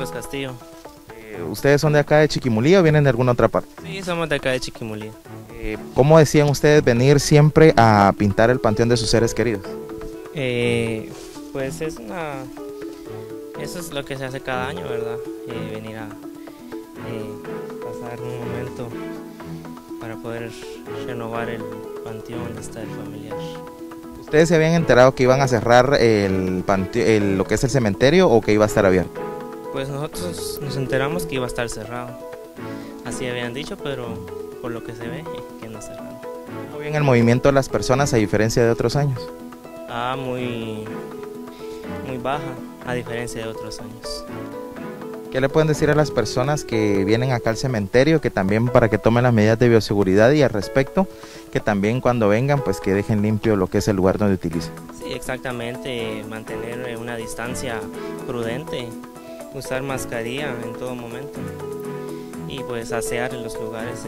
Carlos Castillo. ¿Ustedes son de acá de Chiquimulí o vienen de alguna otra parte? Sí, somos de acá de Chiquimulí. ¿Cómo decían ustedes venir siempre a pintar el panteón de sus seres queridos? Pues eso es lo que se hace cada año, ¿verdad? Venir a pasar un momento para poder renovar el panteón donde está el familiar. ¿Ustedes se habían enterado que iban a cerrar lo que es el cementerio o que iba a estar abierto? Pues nosotros nos enteramos que iba a estar cerrado. Así habían dicho, pero por lo que se ve, que no cerrado. ¿Cómo ven el movimiento de las personas a diferencia de otros años? Muy baja, a diferencia de otros años. ¿Qué le pueden decir a las personas que vienen acá al cementerio, que también para que tomen las medidas de bioseguridad y al respecto, que también cuando vengan pues que dejen limpio lo que es el lugar donde utilicen? Sí, exactamente, mantener una distancia prudente, usar mascarilla en todo momento y pues asear en los lugares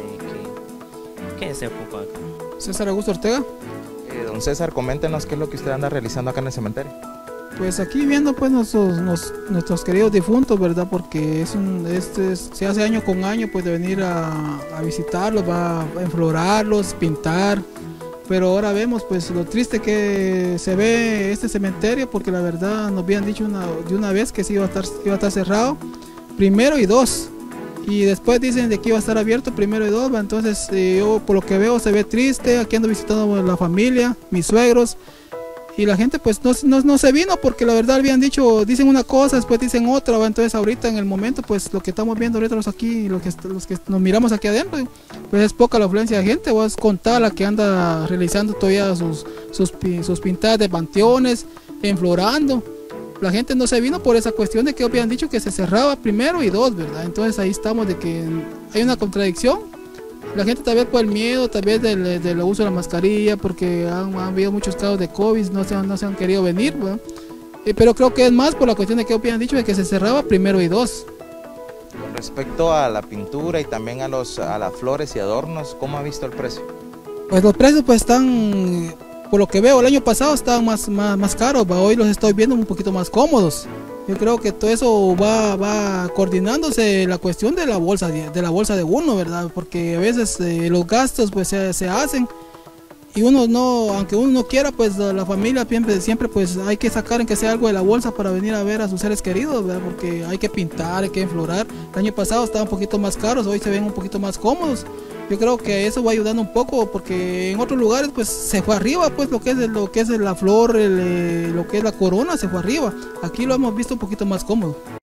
que se ocupa acá. César Augusto Ortega. Don César, coméntenos qué es lo que usted anda realizando acá en el cementerio. Pues aquí viendo pues nuestros queridos difuntos, ¿verdad? Porque se hace año con año pues de venir a visitarlos, va a enflorarlos, pintar. Pero ahora vemos pues lo triste que se ve este cementerio, porque la verdad nos habían dicho de una vez que sí iba a estar cerrado, 1 y 2. Y después dicen de que iba a estar abierto 1 y 2, entonces yo por lo que veo se ve triste. Aquí ando visitando la familia, mis suegros, y la gente pues no se vino porque la verdad habían dicho, dicen una cosa, después dicen otra, entonces ahorita en el momento pues lo que estamos viendo ahorita los que nos miramos aquí adentro, pues es poca la afluencia de gente, es contada la que anda realizando todavía sus pintadas de panteones, enflorando. La gente no se vino por esa cuestión de que habían dicho que se cerraba 1 y 2, ¿verdad? Entonces ahí estamos de que hay una contradicción. La gente tal vez por el miedo, tal vez del uso de la mascarilla, porque han habido muchos casos de COVID, no se han querido venir, ¿verdad? Pero creo que es más por la cuestión de que habían dicho de que se cerraba 1 y 2. Con respecto a la pintura y también a las flores y adornos, ¿cómo ha visto el precio? Pues los precios pues están... Por lo que veo, el año pasado estaban más caros, hoy los estoy viendo un poquito más cómodos. Yo creo que todo eso va coordinándose la cuestión de la bolsa de uno, ¿verdad? Porque a veces los gastos pues se hacen y uno no, aunque uno no quiera, pues la familia siempre pues hay que sacar en que sea algo de la bolsa para venir a ver a sus seres queridos, ¿verdad? Porque hay que pintar, hay que enflorar. El año pasado estaban un poquito más caros, hoy se ven un poquito más cómodos. Yo creo que eso va ayudando un poco, porque en otros lugares pues se fue arriba, pues lo que es la flor, lo que es la corona se fue arriba. Aquí lo hemos visto un poquito más cómodo.